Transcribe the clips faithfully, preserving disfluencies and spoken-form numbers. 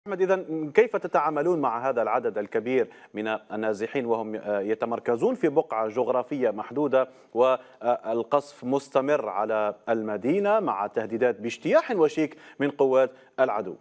أحمد، إذا كيف تتعاملون مع هذا العدد الكبير من النازحين وهم يتمركزون في بقعة جغرافية محدودة، والقصف مستمر على المدينة مع تهديدات باجتياح وشيك من قوات العدو؟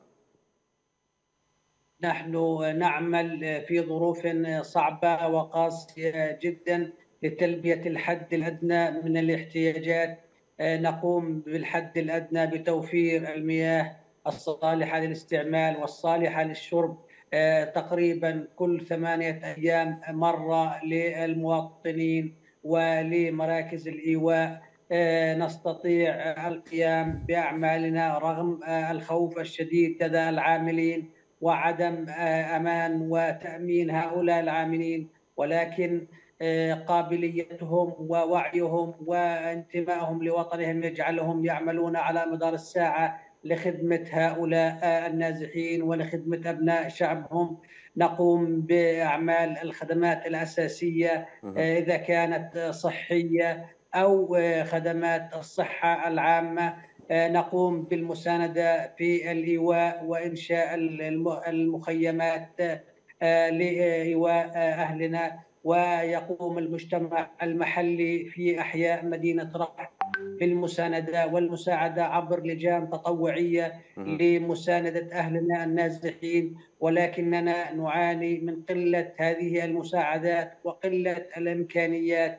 نحن نعمل في ظروف صعبة وقاسية جدا لتلبية الحد الأدنى من الاحتياجات. نقوم بالحد الأدنى بتوفير المياه الصالحة للاستعمال والصالحة للشرب تقريبا كل ثمانية أيام مرة للمواطنين ولمراكز الإيواء. نستطيع القيام بأعمالنا رغم الخوف الشديد لدى العاملين وعدم أمان وتأمين هؤلاء العاملين، ولكن قابليتهم ووعيهم وانتمائهم لوطنهم يجعلهم يعملون على مدار الساعة لخدمة هؤلاء النازحين ولخدمة أبناء شعبهم. نقوم بأعمال الخدمات الأساسية إذا كانت صحية أو خدمات الصحة العامة. نقوم بالمساندة في الإيواء وإنشاء المخيمات لإيواء أهلنا، ويقوم المجتمع المحلي في أحياء مدينة رفح بالمساندة والمساعدة عبر لجان تطوعية لمساندة أهلنا النازحين، ولكننا نعاني من قلة هذه المساعدات وقلة الإمكانيات.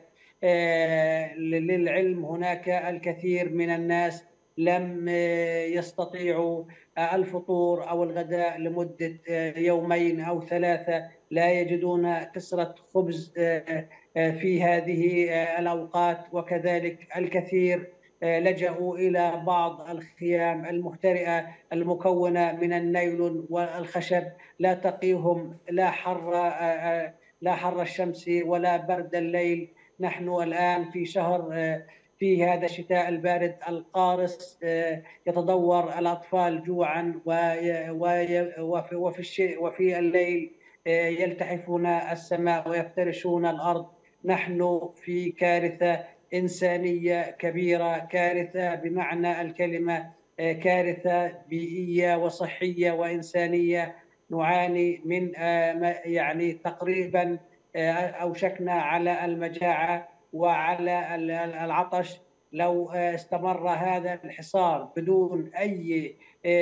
للعلم هناك الكثير من الناس لم يستطيعوا الفطور أو الغداء لمدة يومين أو ثلاثة، لا يجدون كسرة خبز في هذه الأوقات، وكذلك الكثير لجأوا إلى بعض الخيام المحترئة المكونة من النايلون والخشب، لا تقيهم لا حر لا حر الشمس ولا برد الليل. نحن الآن في شهر في هذا الشتاء البارد القارس يتضور الأطفال جوعا، وفي وفي الليل يلتحفون السماء ويفترشون الأرض. نحن في كارثة إنسانية كبيرة، كارثة بمعنى الكلمة، كارثة بيئية وصحية وإنسانية. نعاني من يعني تقريبا أوشكنا على المجاعة وعلى العطش. لو استمر هذا الحصار بدون أي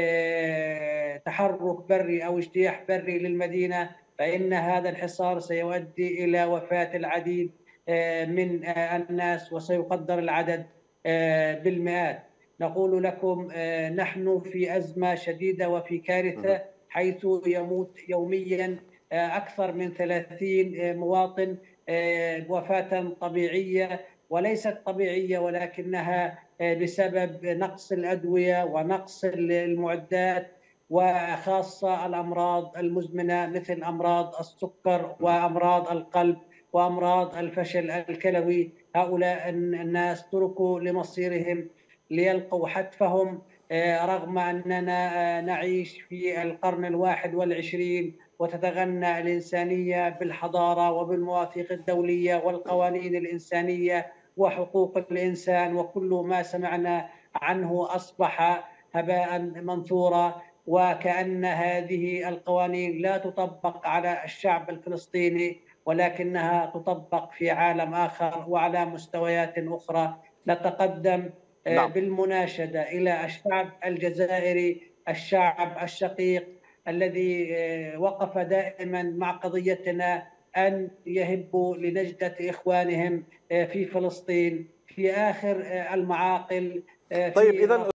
تحرك بري أو اجتياح بري للمدينة، فإن هذا الحصار سيؤدي إلى وفاة العديد من الناس وسيقدر العدد بالمئات. نقول لكم نحن في أزمة شديدة وفي كارثة، حيث يموت يوميا أكثر من ثلاثين مواطن وفاة طبيعية وليست طبيعية، ولكنها بسبب نقص الأدوية ونقص المعدات، وخاصة الأمراض المزمنة مثل أمراض السكر وأمراض القلب وأمراض الفشل الكلوي. هؤلاء الناس تركوا لمصيرهم ليلقوا حتفهم، رغم أننا نعيش في القرن الواحد والعشرين وتتغنى الإنسانية بالحضارة وبالمواثيق الدولية والقوانين الإنسانية وحقوق الإنسان، وكل ما سمعنا عنه أصبح هباء منثورا، وكأن هذه القوانين لا تطبق على الشعب الفلسطيني ولكنها تطبق في عالم آخر وعلى مستويات أخرى. نتقدم نعم. بالمناشدة إلى الشعب الجزائري، الشعب الشقيق الذي وقف دائما مع قضيتنا، أن يهبوا لنجدة إخوانهم في فلسطين في آخر المعاقل طيب، في إذا